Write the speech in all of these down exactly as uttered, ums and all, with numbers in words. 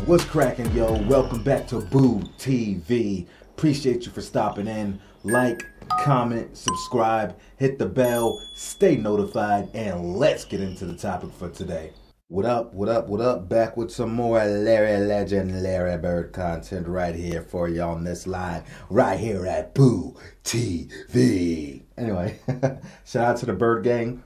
What's cracking, yo? Welcome back to Boo T V. Appreciate you for stopping in. Like, comment, subscribe, hit the bell, stay notified, and let's get into the topic for today. What up, what up, what up? Back with some more Larry Legend, Larry Bird content right here for you on this line, right here at Boo T V. Anyway, shout out to the Bird Gang.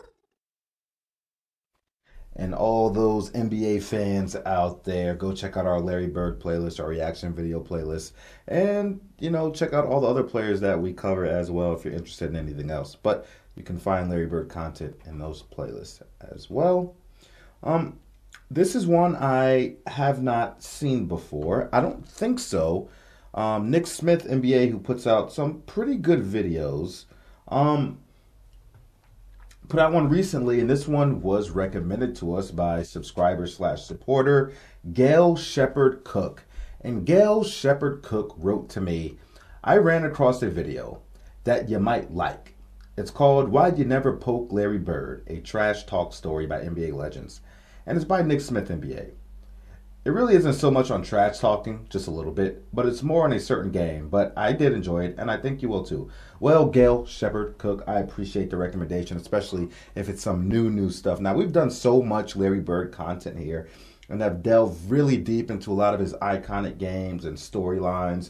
And all those N B A fans out there, go check out our Larry Bird playlist, our reaction video playlist. And, you know, check out all the other players that we cover as well if you're interested in anything else. But you can find Larry Bird content in those playlists as well. Um, this is one I have not seen before. I don't think so. Um, Nick Smith, N B A, who puts out some pretty good videos. Um... Put out one recently, and this one was recommended to us by subscriber slash supporter Gail Shepard Cook. And Gail Shepard Cook wrote to me, I ran across a video that you might like. It's called Why'd You Never Poke Larry Bird? A Trash Talk Story by N B A Legends. And it's by Nick Smith, N B A. It really isn't so much on trash talking, just a little bit, but it's more on a certain game. But I did enjoy it, and I think you will too. Well, Gail Shepard Cook, I appreciate the recommendation, especially if it's some new, new stuff. Now, we've done so much Larry Bird content here, and I've delved really deep into a lot of his iconic games and storylines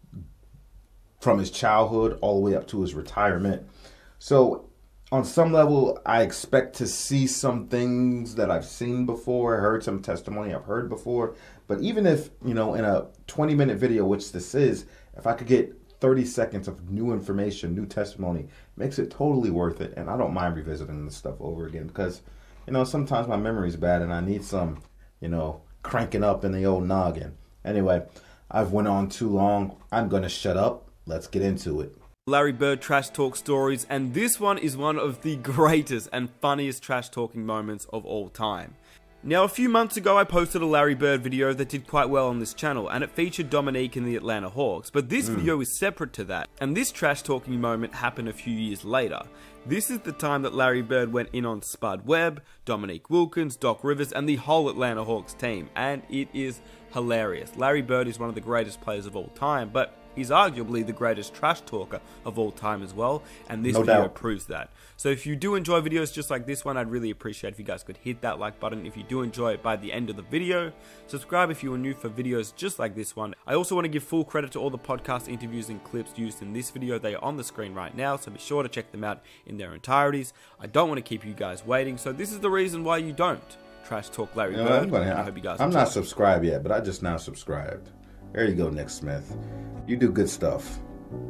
from his childhood all the way up to his retirement. So, on some level, I expect to see some things that I've seen before, heard some testimony I've heard before. But even if, you know, in a twenty minute video, which this is, if I could get thirty seconds of new information, new testimony, it makes it totally worth it. And I don't mind revisiting this stuff over again because, you know, sometimes my memory's bad and I need some, you know, cranking up in the old noggin. Anyway, I've went on too long. I'm going to shut up. Let's get into it. Larry Bird trash talk stories, and this one is one of the greatest and funniest trash talking moments of all time. Now, a few months ago I posted a Larry Bird video that did quite well on this channel, and it featured Dominique and the Atlanta Hawks, but this mm. video is separate to that, and this trash talking moment happened a few years later. This is the time that Larry Bird went in on Spud Webb, Dominique Wilkins, Doc Rivers, and the whole Atlanta Hawks team, and it is hilarious. Larry Bird is one of the greatest players of all time, but he's arguably the greatest trash talker of all time as well, and this no video doubt. proves that. So if you do enjoy videos just like this one, I'd really appreciate if you guys could hit that like button if you do enjoy it by the end of the video. Subscribe if you are new for videos just like this one. I also want to give full credit to all the podcast interviews and clips used in this video. They are on the screen right now, so be sure to check them out in their entireties. I don't want to keep you guys waiting, so this is the reason why you don't trash talk Larry you know, Bird. I'm, gonna, I hope you guys I'm enjoy. not subscribed yet, but I just now subscribed. There you go, Nick Smith. You do good stuff.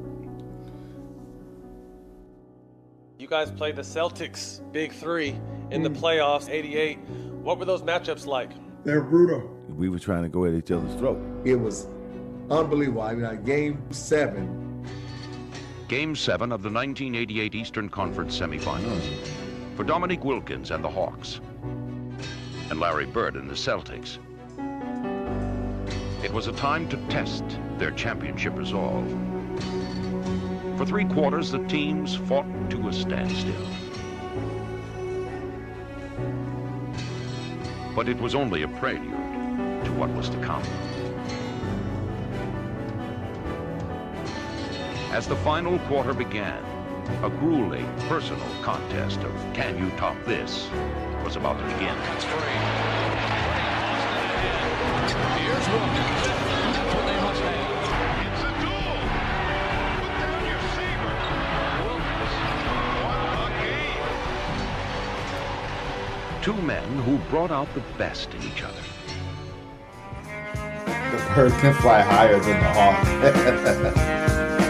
You guys played the Celtics, Big Three, in the playoffs, eighty-eight. What were those matchups like? They're brutal. We were trying to go at each other's throat. It was unbelievable. I mean, like game seven. Game seven of the nineteen eighty-eight Eastern Conference semifinals. For Dominique Wilkins and the Hawks, and Larry Bird and the Celtics. It was a time to test their championship resolve. For three quarters, the teams fought to a standstill. But it was only a prelude to what was to come. As the final quarter began, a grueling personal contest of can you top this was about to begin. That's free. Here's Wilkins. That's what they must have. It's a duel. Put down your saber. Wilkins. What a game. Two men who brought out the best in each other. The bird can fly higher than the hawk.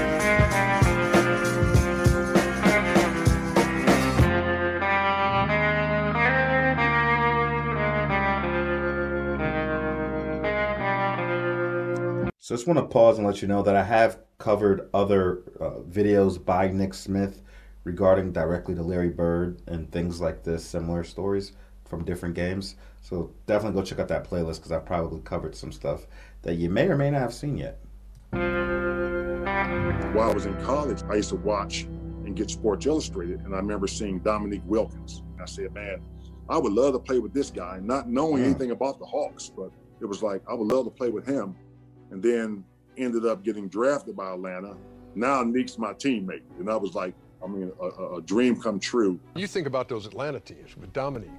So I just want to pause and let you know that I have covered other uh, videos by Nick Smith regarding directly to Larry Bird and things like this, similar stories from different games. So definitely go check out that playlist because I've probably covered some stuff that you may or may not have seen yet. While I was in college, I used to watch and get Sports Illustrated, and I remember seeing Dominique Wilkins. I said, man, I would love to play with this guy, not knowing Mm. anything about the Hawks, but it was like, I would love to play with him. And then ended up getting drafted by Atlanta. Now Nick's my teammate. And I was like, I mean, a, a dream come true. You think about those Atlanta teams with Dominique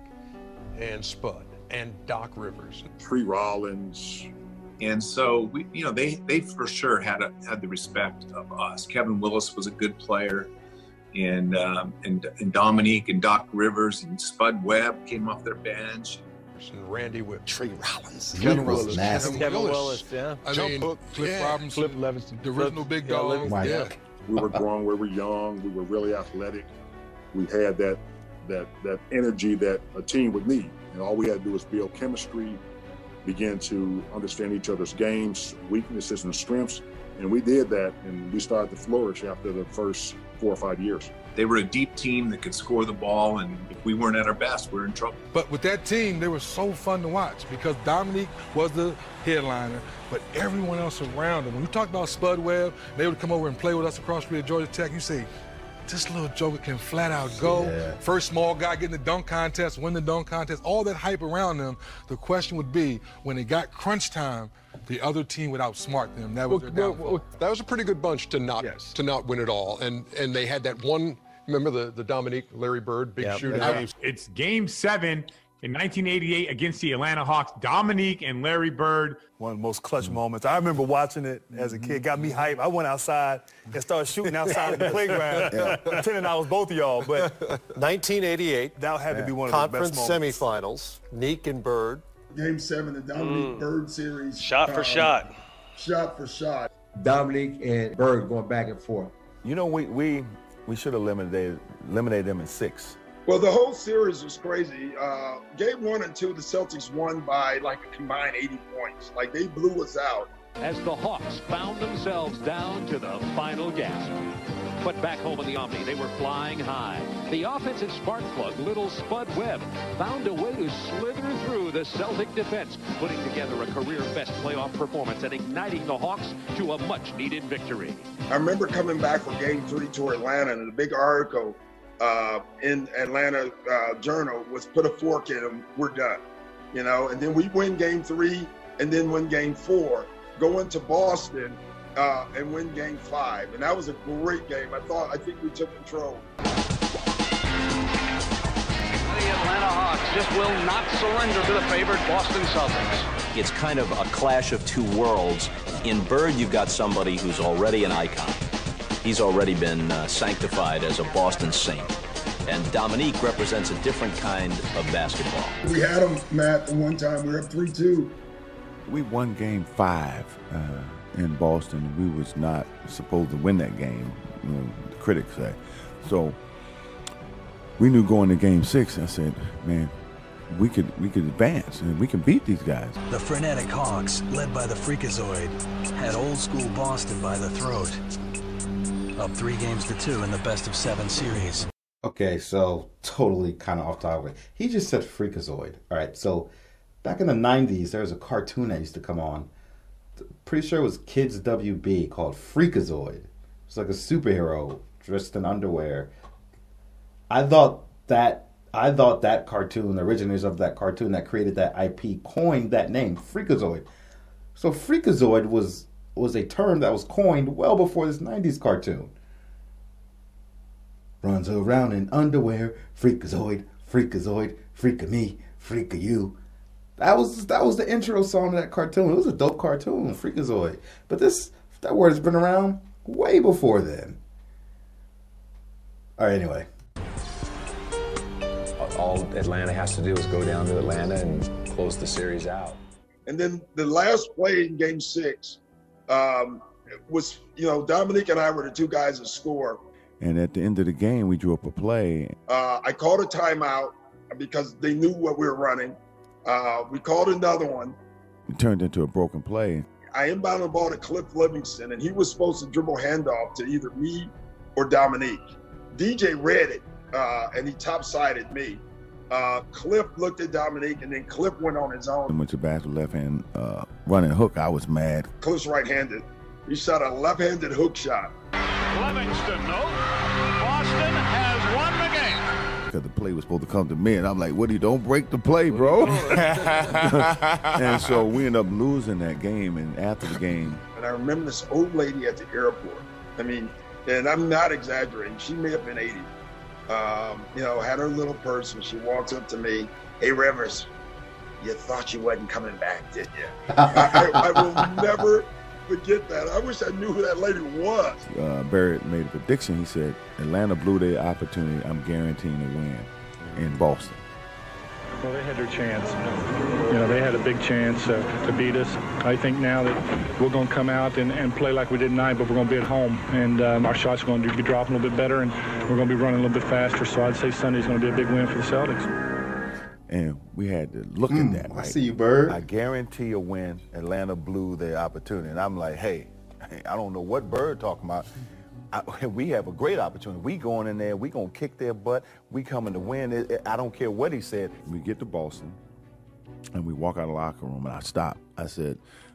and Spud and Doc Rivers. Tree Rollins. And so, we, you know, they, they for sure had a, had the respect of us. Kevin Willis was a good player. And, um, and, and Dominique and Doc Rivers and Spud Webb came off their bench. And Randy Whip. Tree Rollins. Kevin Willis. Nasty. Kevin Willis, yeah. I Jump mean, Hook, Cliff yeah. Robinson, Cliff Levinson, the original big yeah, dog. My Yeah. God. We were growing, we were young, we were really athletic. We had that that that energy that a team would need. And all we had to do was build chemistry, begin to understand each other's games, weaknesses and strengths. And we did that, and we started to flourish after the first four or five years. They were a deep team that could score the ball, and if we weren't at our best, we were in trouble. But with that team, they were so fun to watch because Dominique was the headliner, but everyone else around him. When you talk about Spud Webb, they would come over and play with us across the street at Georgia Tech. You say, this little joker can flat out go. Yeah. First small guy getting the dunk contest, win the dunk contest, all that hype around them. The question would be, when it got crunch time, the other team would outsmart them. That was Well, their well, downfall. well, that was a pretty good bunch to not Yes. to not win it all, and and they had that one. Remember the the Dominique Larry Bird big Yep. shooter. Yeah. It's game seven in nineteen eighty-eight against the Atlanta Hawks. Dominique and Larry Bird. One of the most clutch moments. I remember watching it as a kid. Got me hyped. I went outside and started shooting outside of the playground, pretending I was both of y'all. But nineteen eighty-eight, that had to be one of conference the best moments. semifinals. Neek and Bird. Game seven, the Dominique Mm. Bird series. Shot for um, shot. Shot for shot. Dominique and Bird going back and forth. You know, we we we should have eliminated eliminated them in six. Well, the whole series was crazy. Uh, game one and two, the Celtics won by like a combined eighty points. Like they blew us out. As the Hawks found themselves down to the final gasp. But back home in the Omni, they were flying high. The offensive spark plug, little Spud Webb, found a way to slither through the Celtic defense, putting together a career-best playoff performance and igniting the Hawks to a much-needed victory. I remember coming back for game three to Atlanta, and the big article uh, in Atlanta uh, Journal was put a fork in them, we're done. You know, and then we win game three and then win game four, go into Boston uh, and win game five. And that was a great game. I thought, I think we took control. The Atlanta Hawks just will not surrender to the favored Boston Celtics. It's kind of a clash of two worlds. In Bird, you've got somebody who's already an icon. He's already been uh, sanctified as a Boston Saint. And Dominique represents a different kind of basketball. We had them, Matt, the one time we were up three two. We won game five uh, in Boston. We was not supposed to win that game, you know, the critics say. So we knew going to game six, I said, man, we could we could advance and we can beat these guys. The frenetic Hawks, led by the Freakazoid, had old school Boston by the throat. Up three games to two in the best of seven series. Okay, so totally kind of off topic. He just said Freakazoid. All right, so back in the nineties, there was a cartoon that used to come on. Pretty sure it was Kids W B called Freakazoid. It's like a superhero dressed in underwear. I thought that I thought that cartoon, the originators of that cartoon that created that I P, coined that name, Freakazoid. So Freakazoid was was a term that was coined well before this nineties cartoon. Runs around in underwear, Freakazoid, Freakazoid, freak of me, freak of you. That was that was the intro song to that cartoon. It was a dope cartoon, Freakazoid. But this that word has been around way before then. All right, anyway. All Atlanta has to do is go down to Atlanta and close the series out. And then the last play in game six um, was, you know, Dominique and I were the two guys that score. And at the end of the game, we drew up a play. Uh, I called a timeout because they knew what we were running. Uh, we called another one. It turned into a broken play. I inbounded the ball to Cliff Livingston, and he was supposed to dribble handoff to either me or Dominique. D J read it, uh, and he top-sided me. Uh, Cliff looked at Dominique, and then Cliff went on his own. I went to basket left hand uh, running hook. I was mad. Cliff's right-handed. He shot a left-handed hook shot. Livingston, no. Boston has won the game. because the play was supposed to come to me, and I'm like, Woody, don't break the play, bro. And so we ended up losing that game, and after the game. And I remember this old lady at the airport. I mean, and I'm not exaggerating, she may have been eighty. Um, you know, had her little purse, and she walks up to me, "Hey, Rivers, you thought you wasn't coming back, did you?" I, I, I will never forget that. I wish I knew who that lady was. Uh, Barrett made a prediction. He said, Atlanta blew their opportunity. I'm guaranteeing a win in Boston. Well, they had their chance. You know, they had a big chance uh, to beat us. I think now that we're going to come out and, and play like we did tonight, but we're going to be at home. And um, our shots are going to be dropping a little bit better, and we're going to be running a little bit faster. So I'd say Sunday's going to be a big win for the Celtics. And we had to look mm, at that. I see you, Bird. I guarantee a win. Atlanta blew their opportunity. And I'm like, hey, I don't know what Bird talking about. I, we have a great opportunity. We going in there. We going to kick their butt. We coming to win. It, it, I don't care what he said. We get to Boston, and we walk out of the locker room, and I stop. I said,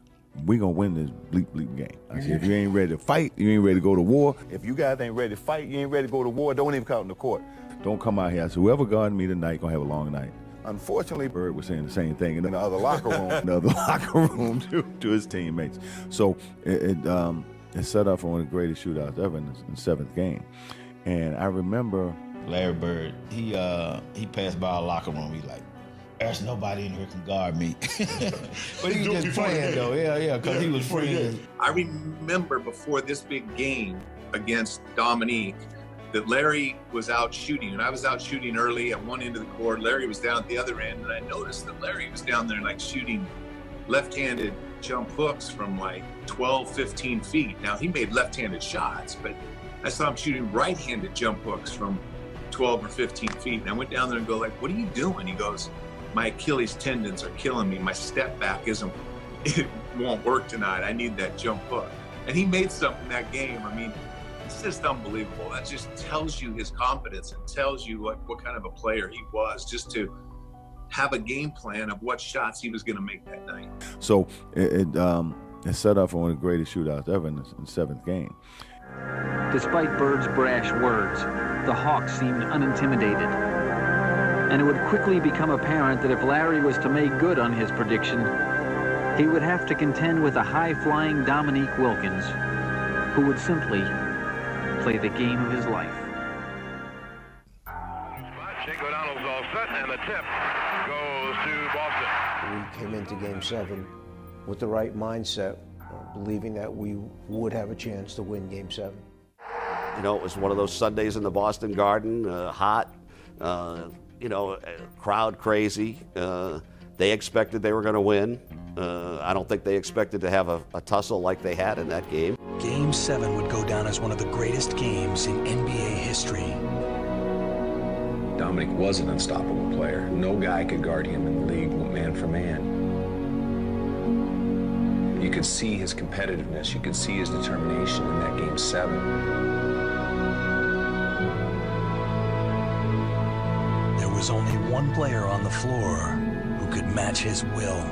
we going to win this bleep, bleep game. I said, if you ain't ready to fight, you ain't ready to go to war. If you guys ain't ready to fight, you ain't ready to go to war, don't even come out in the court. Don't come out here. I said, whoever guarding me tonight going to have a long night. Unfortunately, Bird was saying the same thing in the other locker room, in the other locker room to, to his teammates. So it, it, um, it set up for one of the greatest shootouts ever in the, in the seventh game. And I remember Larry Bird, he uh, he passed by our locker room. He's like, there's nobody in here can guard me. But he was just playing, though. Yeah, yeah, because he was friends. I remember before this big game against Dominique, that Larry was out shooting, and I was out shooting early at one end of the court. Larry was down at the other end, and I noticed that Larry was down there like shooting left-handed jump hooks from like twelve, fifteen feet. Now, he made left-handed shots, but I saw him shooting right-handed jump hooks from twelve or fifteen feet. And I went down there and go like, what are you doing? He goes, my Achilles tendons are killing me. My step back isn't, it won't work tonight. I need that jump hook. And he made something that game. I mean, it's just unbelievable. That just tells you his confidence and tells you what, what kind of a player he was, just to have a game plan of what shots he was going to make that night. So it, it, um, it set up for one of the greatest shootouts ever in the, in the seventh game. Despite Bird's brash words, the Hawks seemed unintimidated. And it would quickly become apparent that if Larry was to make good on his prediction, he would have to contend with a high-flying Dominique Wilkins, who would simply play the game of his life. Jake O'Donnell's all set, and the tip goes to Boston. We came into game seven with the right mindset, uh, believing that we would have a chance to win game seven. You know, it was one of those Sundays in the Boston Garden, uh, hot, uh, you know, crowd crazy. Uh, they expected they were going to win. Uh, I don't think they expected to have a, a tussle like they had in that game. Game seven would go down as one of the greatest games in N B A history. Dominique was an unstoppable player. No guy could guard him in the league man for man. You could see his competitiveness. You could see his determination in that game seven. There was only one player on the floor who could match his will.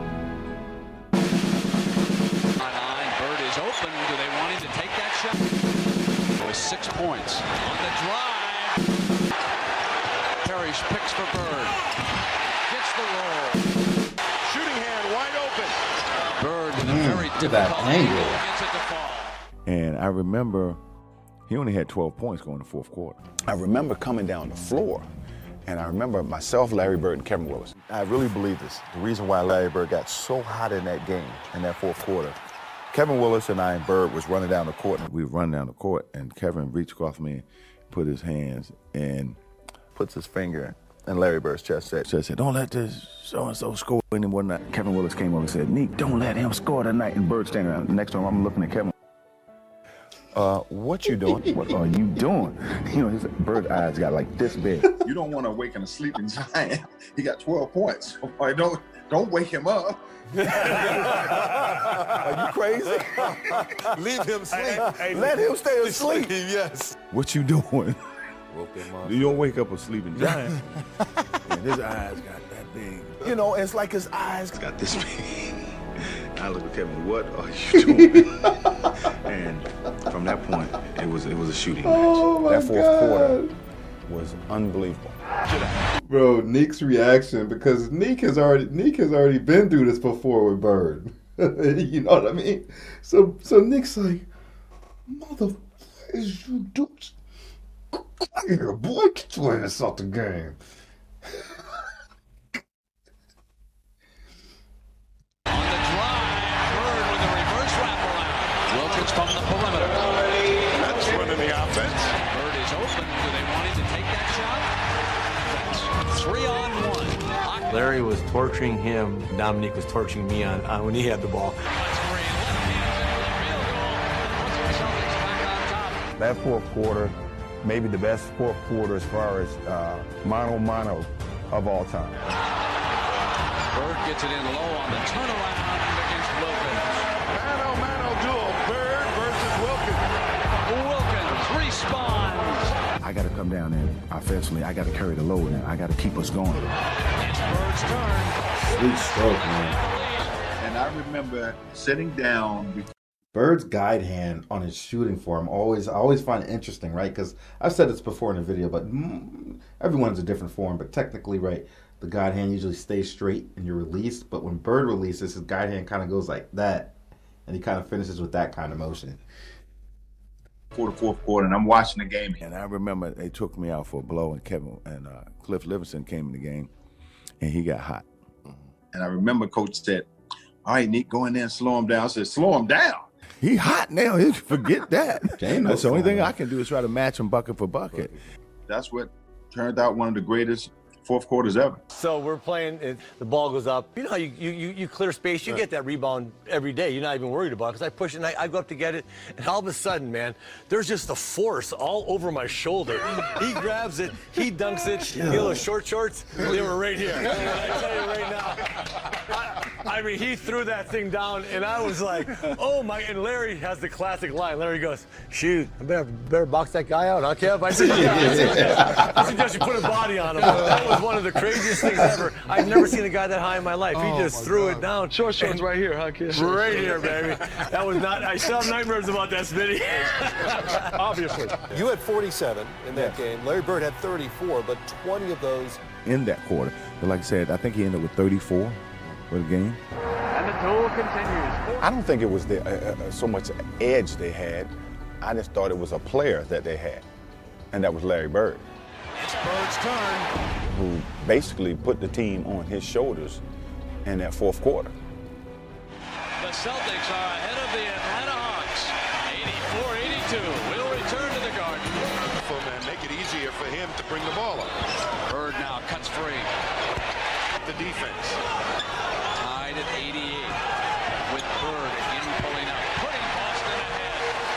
Open. Do they want him to take that shot? With six points on the drive. Parrish picks for Bird. Gets the roll. Shooting hand wide open. Bird with a mm, very difficult angle. Gets it to fall. And I remember he only had twelve points going in the fourth quarter. I remember coming down the floor, and I remember myself, Larry Bird, and Kevin Willis. I really believe this. The reason why Larry Bird got so hot in that game, in that fourth quarter, Kevin Willis and I and Bird was running down the court, and we were running down the court, and Kevin reached across me, put his hands, and puts his finger in Larry Bird's chest, said, said, don't let this so-and-so score anymore tonight. Kevin Willis came over and said, Nick, don't let him score tonight. And Bird standing around. Next time I'm looking at Kevin. Uh, what you doing? What are you doing? You know, his Bird's eyes got like this big. You don't want to awaken a sleeping giant. He got twelve points. Right, don't, don't wake him up. Are you crazy? Leave him sleep. Hey, hey, Let him stay asleep. Yes. What you doing? Woke him up. You don't wake up a sleeping giant. And his eyes got that big. You know, it's like his eyes got this big. I look at Kevin, what are you doing? And from that point, it was it was a shooting match. Oh my that fourth God. quarter, was unbelievable. Bro, Neek's reaction, because Neek has already Neek has already been through this before with Bird. You know what I mean? So so Neek's like, mother, is you dudes? Come here, boy, get your ass out the game. On the drive, Bird with a reverse wraparound. Wilkins from the perimeter. That's running the offense. Bird is open. Do they want him to take that shot? That's three on one. Larry was torturing him. Dominique was torturing me on, on when he had the ball. That fourth quarter, maybe the best fourth quarter as far as uh, mano-mano of all time. Bird gets it in low on the turnaround against Wilkins. Mano-mano duel, Bird versus Wilkins. Wilkins responds. I got to come down there offensively. I got to carry the load now. I got to keep us going. It's Bird's turn. Sweet stroke, man. And I remember sitting down before Bird's guide hand on his shooting form always I always find it interesting, right? Because I've said this before in the video, but mm, everyone's a different form. But technically, right, the guide hand usually stays straight and you're released. But when Bird releases, his guide hand kind of goes like that, and he kind of finishes with that kind of motion. for the fourth quarter, and I'm watching the game. And I remember they took me out for a blow, and Kevin and uh, Cliff Livingston came in the game, and he got hot. And I remember Coach said, "All right, Nick, go in there and slow him down." I said, "Slow him down." He hot now. He forget that. Jane That's the only knows thing that. I can do is try to match him bucket for bucket. That's what turned out one of the greatest fourth quarters ever. So we're playing, and the ball goes up. You know how you, you, you clear space, you get that rebound every day. You're not even worried about it. Because I push it, and I, I go up to get it, and all of a sudden, man, there's just a force all over my shoulder. He grabs it, he dunks it. You know, those short shorts, they were right here. I tell you right now. I, I mean, he threw that thing down, and I was like, oh my, and Larry has the classic line. Larry goes, shoot, I better, better box that guy out, huh, Kev? I said, yeah. I, said, I suggest you put a body on him. That was one of the craziest things ever. I've never seen a guy that high in my life. He Oh, just my threw God. it down. Short shorts right here, huh, kid? Right here, baby. That was not, I still have nightmares about that, Smitty. Obviously. You had forty-seven in that game. Larry Bird had thirty-four, but twenty of those. In that quarter. But like I said, I think he ended up with thirty-four for the game. And the duel continues. I don't think it was the, uh, uh, so much edge they had. I just thought it was a player that they had, and that was Larry Bird. It's Bird's turn. Who basically put the team on his shoulders in that fourth quarter. The Celtics are ahead of the Atlanta Hawks. eighty-four eighty-two. Will return to the Garden. And make it easier for him to bring the ball up. Bird now cuts free. The defense. Tied at eighty-eight. With Bird again pulling up. Putting Boston ahead.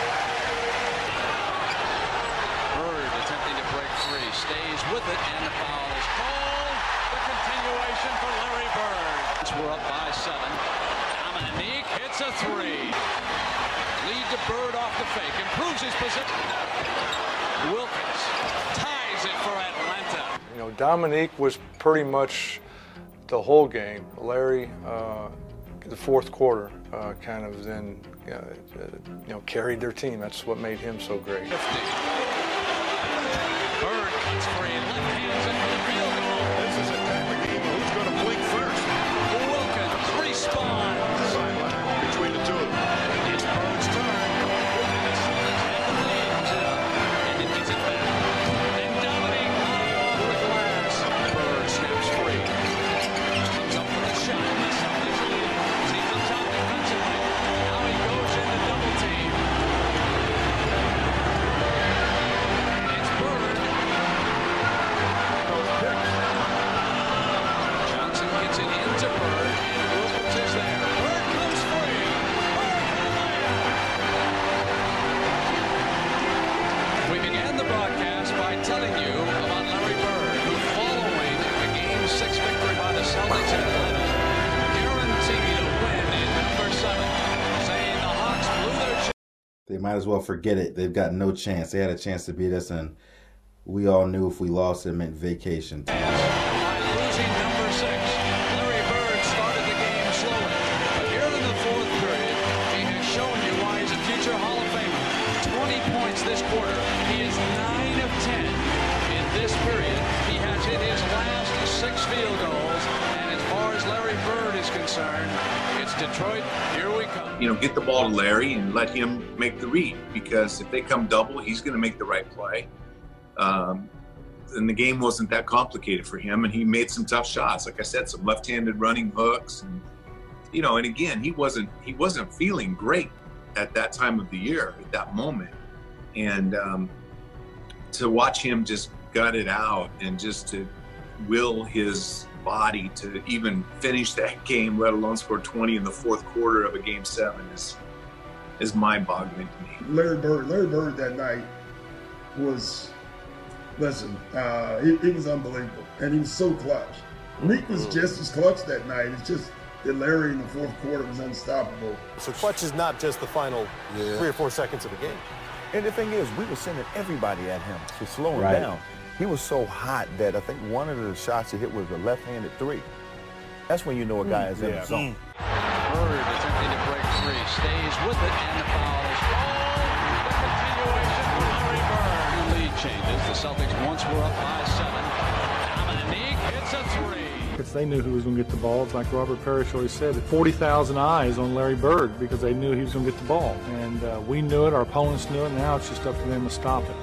Bird attempting to break free. Stays with it, and the foul is called. The continuation for Larry Bird. We're up by seven. Dominique hits a three. Lead to Bird off the fake. Improves his position. Wilkins ties it for Atlanta. You know, Dominique was pretty much the whole game. Larry, uh, the fourth quarter, uh, kind of then, uh, you know, carried their team. That's what made him so great. Bird cuts free. Left hands in for the field goal. This is a type of game. Who's going to blink first? Wilkins responds. Sideline between the two of them. It's Bird's turn. And the Celtics have the lead. And it gets it back. And Dominique off the glass. Bird snaps free. Comes up with a shot. The Celtics lead. He comes out defensively. Now he goes into double team. It's Bird. Johnson gets it into Bird. And Wilkins is there. Bird comes free. We began the broadcast by telling you about Larry Bird, who, following the Game six victory by the Celtics in Atlanta, guaranteed a win in number seven, saying the Hawks blew their chance. They might as well forget it. They've got no chance. They had a chance to beat us, and we all knew if we lost, it meant vacation time. Losing number six, Larry Bird started the game slowly, but here in the fourth period, he has shown you why he's a future Hall of Famer. twenty points this quarter. He is nine of ten in this field goals. And as far as Larry Bird is concerned, it's Detroit, here we come. You know, get the ball to Larry and let him make the read, because if they come double, he's going to make the right play. Um, and the game wasn't that complicated for him, and he made some tough shots. Like I said, some left-handed running hooks, and you know, and again, he wasn't he wasn't feeling great at that time of the year, at that moment, and um, to watch him just gut it out and just to will his body to even finish that game, let alone score twenty in the fourth quarter of a game seven, is is mind-boggling to me. Larry Bird, Larry Bird that night was, listen, uh, he, he was unbelievable, and he was so clutch. Meek was just as clutch that night. It's just that Larry in the fourth quarter was unstoppable. So clutch is not just the final yeah. three or four seconds of the game. And the thing is, we were sending everybody at him to slow him Right. down. He was so hot that I think one of the shots he hit was a left-handed three. That's when you know a guy is in Yeah. the zone. Bird attempting to break free, stays with it, and the foul is called. The continuation for Larry Bird. Two lead changes. The Celtics once were up by seven. Dominique hits a three. Because they knew who was going to get the ball. Like Robert Parrish always said, forty thousand eyes on Larry Bird because they knew he was going to get the ball. And uh, we knew it, our opponents knew it, now it's just up to them to stop it.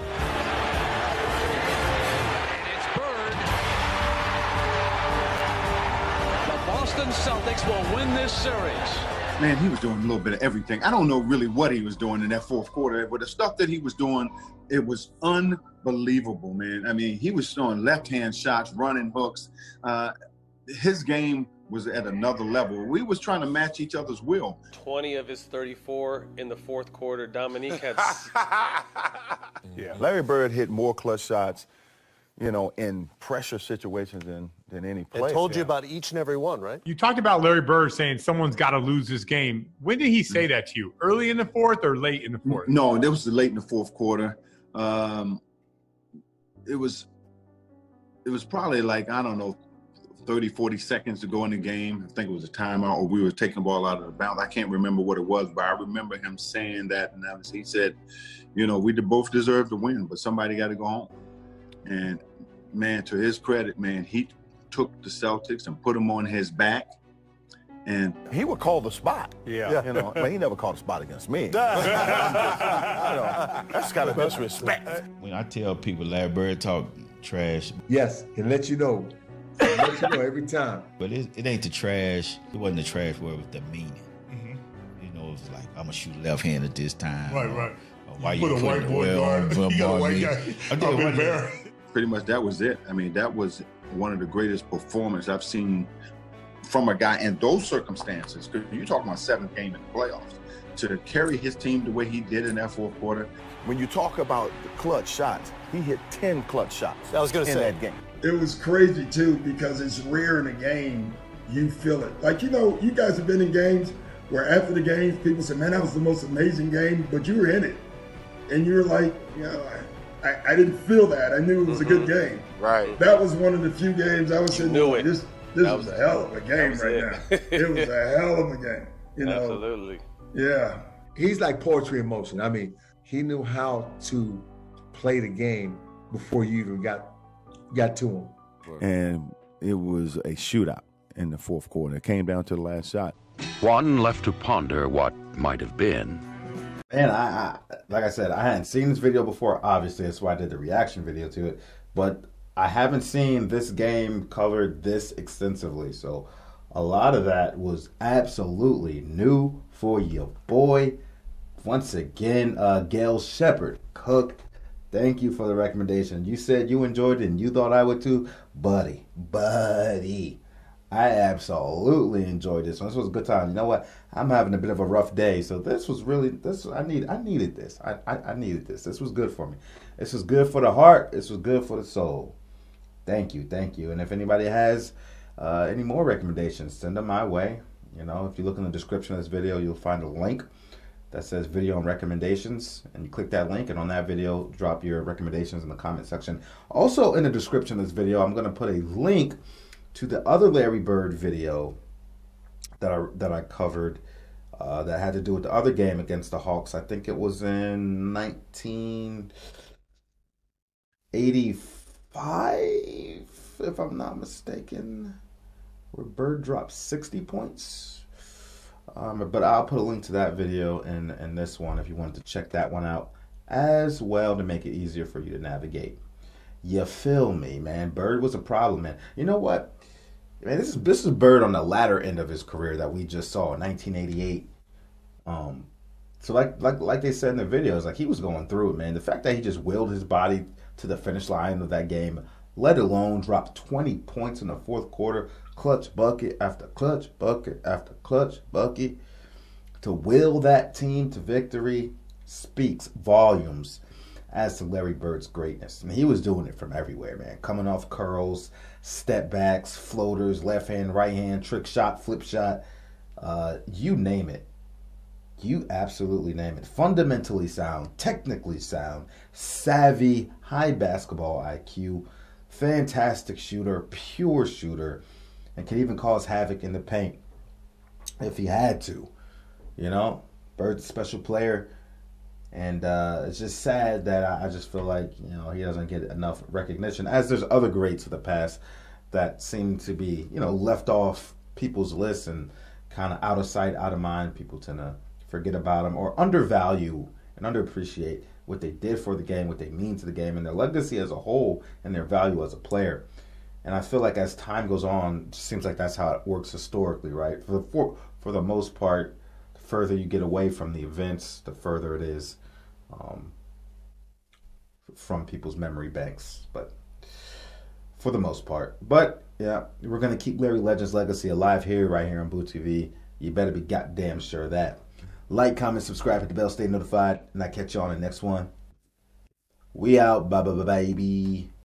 Boston Celtics will win this series. Man, he was doing a little bit of everything. I don't know really what he was doing in that fourth quarter, but the stuff that he was doing, it was unbelievable, man. I mean, he was throwing left-hand shots, running hooks. Uh, his game was at another level. We was trying to match each other's will. twenty of his thirty-four in the fourth quarter. Dominique had... Yeah. Larry Bird hit more clutch shots, you know, in pressure situations than, than any player. It told you about each and every one, right? You talked about Larry Bird saying someone's got to lose this game. When did he say that to you? Early in the fourth or late in the fourth? No, it was late in the fourth quarter. Um, it was, it was probably like, I don't know, thirty, forty seconds to go in the game. I think it was a timeout, or we were taking the ball out of the bounds. I can't remember what it was, but I remember him saying that, and that was, he said, you know, we both deserve to win, but somebody got to go home. And man, to his credit, man, he took the Celtics and put them on his back. And he would call the spot. Yeah. You know, but he never called a spot against me. you know, that's kind of disrespect. When I tell people Larry Bird talk trash. Yes, and let you know. Let you know every time. But it, it ain't the trash. It wasn't the trash word with the meaning. Mm-hmm. You know, it's like, I'm going to shoot left-handed this time. Right, or, right. Or why You you, put a put white it boy well guard. on You got a white me? guy I did up in one- there. Pretty much that was it. I mean, that was one of the greatest performances I've seen from a guy in those circumstances. Because you're talking about seventh game in the playoffs. To carry his team the way he did in that fourth quarter. When you talk about the clutch shots, he hit ten clutch shots I was gonna in say. that game. It was crazy too, because it's rare in a game you feel it. Like, you know, you guys have been in games where after the games, people say, man, that was the most amazing game, but you were in it. And you're like, you know, I, I didn't feel that. I knew it was mm-hmm. a good game. Right. That was one of the few games I was saying, knew it. this, this That was, was- a hell of a game was right it. now. It was a hell of a game. You know? Absolutely. Yeah. He's like poetry in motion. I mean, he knew how to play the game before you even got got to him. And it was a shootout in the fourth quarter. It came down to the last shot. One left to ponder what might have been. And I, I, like I said, I hadn't seen this video before. Obviously, that's why I did the reaction video to it. But I haven't seen this game covered this extensively. So a lot of that was absolutely new for your boy. Once again, uh, Gail Shepard, Cook. Thank you for the recommendation. You said you enjoyed it and you thought I would too. Buddy, buddy. I absolutely enjoyed this one. This was a good time. You know what? I'm having a bit of a rough day, so this was really this. I need. I needed this. I, I I needed this. This was good for me. This was good for the heart. This was good for the soul. Thank you, thank you. And if anybody has uh, any more recommendations, send them my way. You know, if you look in the description of this video, you'll find a link that says video and recommendations, and you click that link, and on that video, drop your recommendations in the comment section. Also, in the description of this video, I'm going to put a link to the other Larry Bird video that I that I covered uh, that had to do with the other game against the Hawks. I think it was in nineteen eighty-five, if I'm not mistaken, where Bird dropped sixty points. Um, but I'll put a link to that video in, in this one if you wanted to check that one out as well to make it easier for you to navigate. You feel me, man? Bird was a problem, man. You know what? Man, this is this is Bird on the latter end of his career that we just saw in nineteen eighty-eight. Um, so like like like they said in the videos, like he was going through it, man. The fact that he just willed his body to the finish line of that game, let alone dropped twenty points in the fourth quarter, clutch bucket after clutch bucket after clutch bucket, to will that team to victory speaks volumes as to Larry Bird's greatness. And he was doing it from everywhere, man. Coming off curls, step backs, floaters, left hand, right hand, trick shot, flip shot, uh, you name it. You absolutely name it. Fundamentally sound, technically sound, savvy, high basketball I Q, fantastic shooter, pure shooter, and can even cause havoc in the paint if he had to. You know, Bird's a special player. And uh, it's just sad that I, I just feel like, you know, he doesn't get enough recognition, as there's other greats of the past that seem to be, you know, left off people's lists and kind of out of sight, out of mind. People tend to forget about them or undervalue and underappreciate what they did for the game, what they mean to the game, and their legacy as a whole and their value as a player. And I feel like as time goes on, it seems like that's how it works historically, right? For the, for, for the most part, the further you get away from the events, the further it is Um, from people's memory banks, but for the most part. But yeah, we're gonna keep Larry Legend's legacy alive here, right here on Boo T V. You better be goddamn sure of that. Like, comment, subscribe, hit the bell, stay notified, and I'll catch you on the next one. We out, bye bye bye baby.